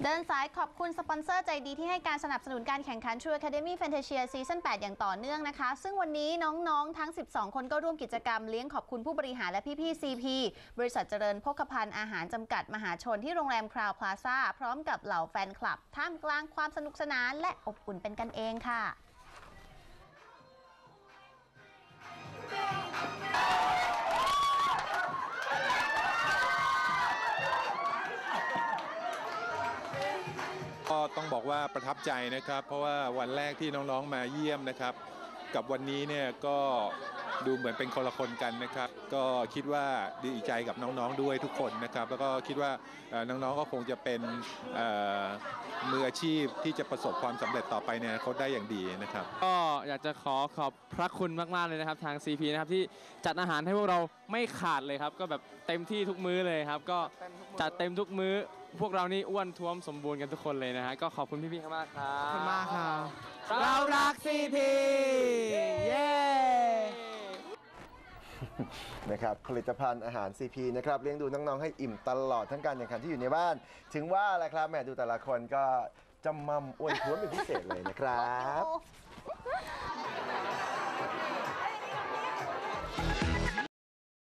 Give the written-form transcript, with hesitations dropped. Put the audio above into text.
เดินสายขอบคุณสปอนเซอร์ใจดีที่ให้การสนับสนุนการแข่งขัน True Academy Fantasia Season 8 อย่างต่อเนื่องนะคะซึ่งวันนี้น้องๆทั้ง 12 คนก็ร่วมกิจกรรมเลี้ยงขอบคุณผู้บริหารและพี่ๆ CP บริษัทเจริญโภคภัณฑ์อาหารจำกัดมหาชนที่โรงแรมคราวพลาซ่าพร้อมกับเหล่าแฟนคลับท่ามกลางความสนุกสนานและอบอุ่นเป็นกันเองค่ะก็ต้องบอกว่าประทับใจนะครับเพราะว่าวันแรกที่น้องๆมาเยี่ยมนะครับกับวันนี้เนี่ยก็ดูเหมือนเป็นคนละคนกันนะครับก็คิดว่าดีใจกับน้องๆด้วยทุกคนนะครับแล้วก็คิดว่าน้องๆก็คงจะเป็นมืออาชีพที่จะประสบความสำเร็จต่อไปในอนาคตได้อย่างดีนะครับก็อยากจะขอบพระคุณมากๆเลยนะครับทาง CP นะครับที่จัดอาหารให้พวกเราไม่ขาดเลยครับก็แบบเต็มที่ทุกมื้อเลยครับก็จัดเต็มทุกมื้อพวกเรานี่อ้วนท้วมสมบูรณ์กันทุกคนเลยนะฮะก็ขอบคุณพี่ๆมากครับขอบคุณมากครับเรารัก CP เย้นะครับผลิตภัณฑ์อาหาร CP นะครับเลี้ยงดูน้องๆให้อิ่มตลอดทั้งการแข่งขันที่อยู่ในบ้านถึงว่าแหละครับแม่ดูแต่ละคนก็จำมั่มอ้วนท้วนเป็นพิเศษเลยนะครับ